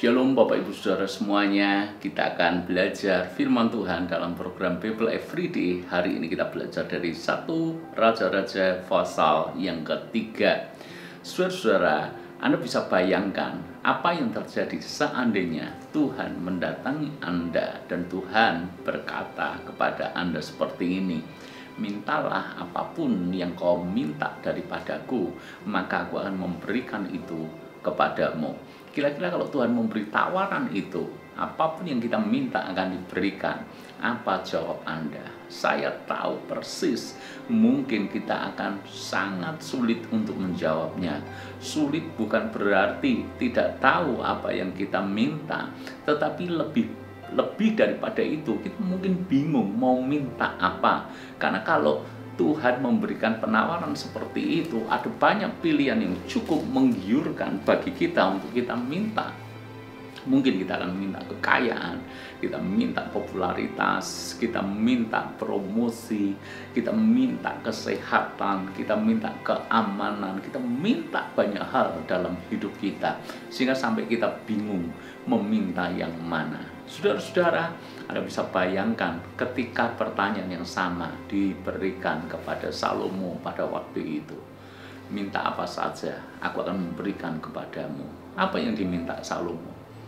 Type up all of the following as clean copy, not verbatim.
Shalom Bapak Ibu Saudara semuanya. Kita akan belajar firman Tuhan dalam program Bible Everyday. Hari ini kita belajar dari 1 Raja-Raja pasal yang ketiga. Saudara-saudara, Anda bisa bayangkan apa yang terjadi seandainya Tuhan mendatangi Anda dan Tuhan berkata kepada Anda seperti ini. Mintalah apapun yang kau minta daripadaku, maka aku akan memberikan itu kepadamu. Kira-kira kalau Tuhan memberi tawaran itu, apapun yang kita minta akan diberikan. Apa jawab Anda? Saya tahu persis, mungkin kita akan sangat sulit untuk menjawabnya. Sulit bukan berarti tidak tahu apa yang kita minta, tetapi lebih daripada itu, kita mungkin bingung mau minta apa. Karena kalau Tuhan memberikan penawaran seperti itu, ada banyak pilihan yang cukup menggiurkan bagi kita untuk kita minta. Mungkin kita akan minta kekayaan, kita minta popularitas, kita minta promosi, kita minta kesehatan, kita minta keamanan, kita minta banyak hal dalam hidup kita, sehingga sampai kita bingung meminta yang mana. Saudara-saudara, Anda bisa bayangkan ketika pertanyaan yang sama diberikan kepada Salomo pada waktu itu. Minta apa saja, aku akan memberikan kepadamu. Apa yang diminta Salomo?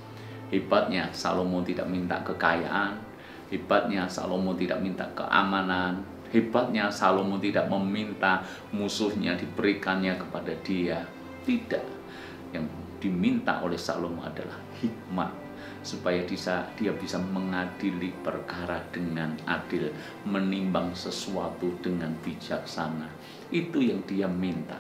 Hebatnya Salomo tidak minta kekayaan, hebatnya Salomo tidak minta keamanan, hebatnya Salomo tidak meminta musuhnya diberikannya kepada dia. Tidak. Yang diminta oleh Salomo adalah hikmat, supaya dia bisa mengadili perkara dengan adil, menimbang sesuatu dengan bijaksana. Itu yang dia minta.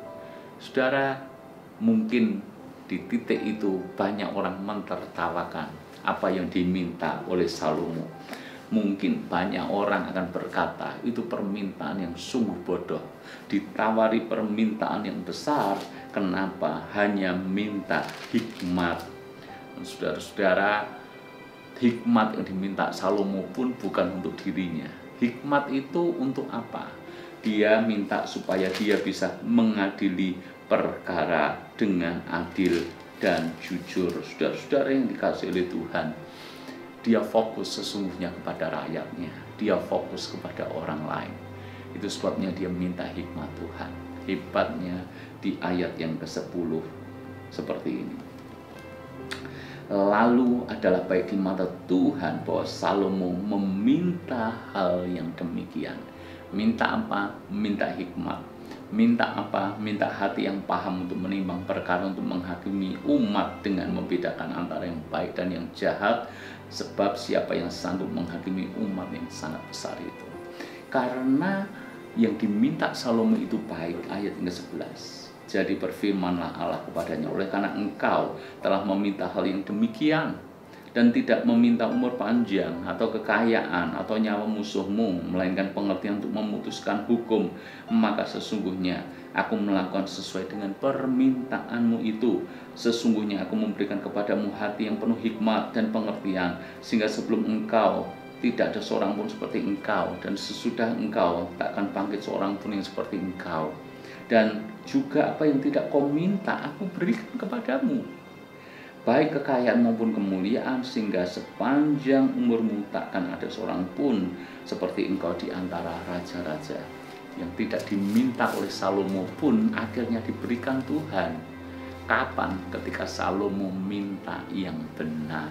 Saudara, mungkin di titik itu banyak orang mentertawakan apa yang diminta oleh Salomo. Mungkin banyak orang akan berkata, itu permintaan yang sungguh bodoh. Ditawari permintaan yang besar, kenapa hanya minta hikmat? Saudara-saudara, hikmat yang diminta Salomo pun bukan untuk dirinya. Hikmat itu untuk apa? Dia minta supaya dia bisa mengadili perkara dengan adil dan jujur. Saudara-saudara yang dikasihi oleh Tuhan, dia fokus sesungguhnya kepada rakyatnya. Dia fokus kepada orang lain. Itu sebabnya dia minta hikmat Tuhan. Hebatnya di ayat yang ke-10 seperti ini. Lalu adalah baik di mata Tuhan bahwa Salomo meminta hal yang demikian. Minta apa? Minta hikmat. Minta apa? Minta hati yang paham untuk menimbang perkara, untuk menghakimi umat dengan membedakan antara yang baik dan yang jahat. Sebab siapa yang sanggup menghakimi umat yang sangat besar itu? Karena yang diminta Salomo itu baik, ayat yang ke-11. Jadi berfirmanlah Allah kepadanya, oleh karena engkau telah meminta hal yang demikian, dan tidak meminta umur panjang, atau kekayaan, atau nyawa musuhmu, melainkan pengertian untuk memutuskan hukum, maka sesungguhnya aku melakukan sesuai dengan permintaanmu itu. Sesungguhnya aku memberikan kepadamu hati yang penuh hikmat dan pengertian, sehingga sebelum engkau tidak ada seorang pun seperti engkau, dan sesudah engkau tak akan bangkit seorang pun yang seperti engkau. Dan juga apa yang tidak kau minta, aku berikan kepadamu, baik kekayaan maupun kemuliaan, sehingga sepanjang umurmu takkan ada seorang pun seperti engkau di antara raja-raja. Yang tidak diminta oleh Salomo pun akhirnya diberikan Tuhan. Kapan? Ketika Salomo minta yang benar,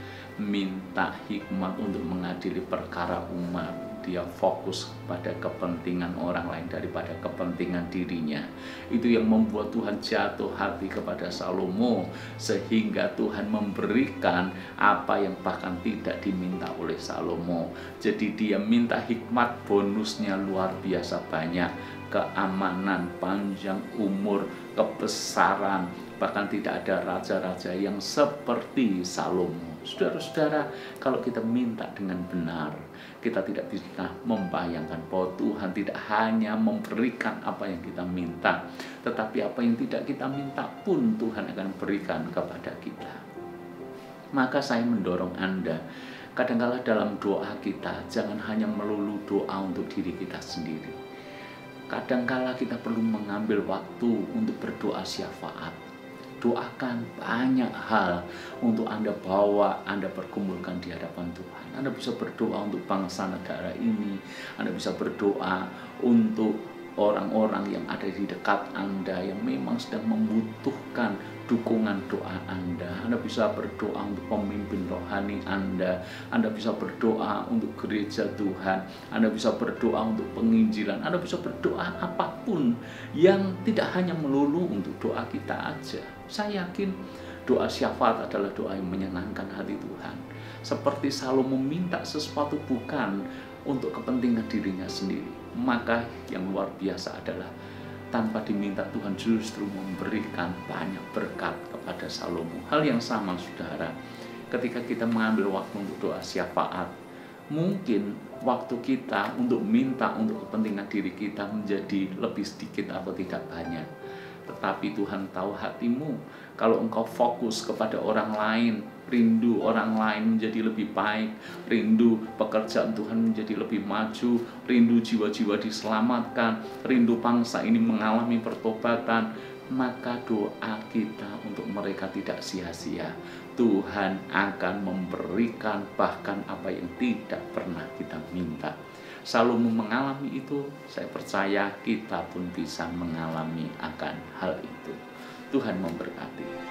minta hikmat untuk mengadili perkara umat. Dia fokus pada kepentingan orang lain daripada kepentingan dirinya. Itu yang membuat Tuhan jatuh hati kepada Salomo, sehingga Tuhan memberikan apa yang bahkan tidak diminta oleh Salomo. Jadi dia minta hikmat, bonusnya luar biasa banyak. Keamanan, panjang umur, kebesaran, bahkan tidak ada raja-raja yang seperti Salomo. Saudara-saudara, kalau kita minta dengan benar, kita tidak bisa membayangkan bahwa Tuhan tidak hanya memberikan apa yang kita minta, tetapi apa yang tidak kita minta pun Tuhan akan berikan kepada kita. Maka saya mendorong Anda, kadang-kala dalam doa kita, jangan hanya melulu doa untuk diri kita sendiri. Kadang-kala kita perlu mengambil waktu untuk berdoa syafaat. doakan banyak hal untuk Anda bawa, Anda pergumulkan di hadapan Tuhan. Anda bisa berdoa untuk bangsa negara ini, Anda bisa berdoa untuk orang-orang yang ada di dekat Anda yang memang sedang membutuhkan dukungan doa Anda. Anda bisa berdoa untuk pemimpin rohani Anda bisa berdoa untuk gereja Tuhan, Anda bisa berdoa untuk penginjilan, Anda bisa berdoa apapun yang tidak hanya melulu untuk doa kita aja. Saya yakin doa syafaat adalah doa yang menyenangkan hati Tuhan. Seperti Salomo meminta sesuatu bukan untuk kepentingan dirinya sendiri, maka yang luar biasa adalah tanpa diminta Tuhan justru memberikan banyak berkat kepada Salomo. Hal yang sama saudara, ketika kita mengambil waktu untuk doa syafaat, mungkin waktu kita untuk minta untuk kepentingan diri kita menjadi lebih sedikit atau tidak banyak. Tetapi Tuhan tahu hatimu. Kalau engkau fokus kepada orang lain, rindu orang lain menjadi lebih baik, rindu pekerjaan Tuhan menjadi lebih maju, rindu jiwa-jiwa diselamatkan, rindu bangsa ini mengalami pertobatan, maka doa kita untuk mereka tidak sia-sia. Tuhan akan memberikan bahkan apa yang tidak pernah kita minta. Salomo mengalami itu, saya percaya kita pun bisa mengalami akan hal itu. Tuhan memberkati.